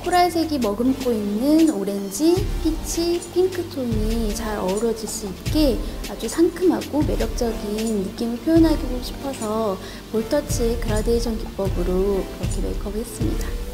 코랄색이 머금고 있는 오렌지, 피치, 핑크톤이 잘 어우러질 수 있게 아주 상큼하고 매력적인 느낌을 표현하고 싶어서 볼터치의 그라데이션 기법으로 그렇게 메이크업을 했습니다.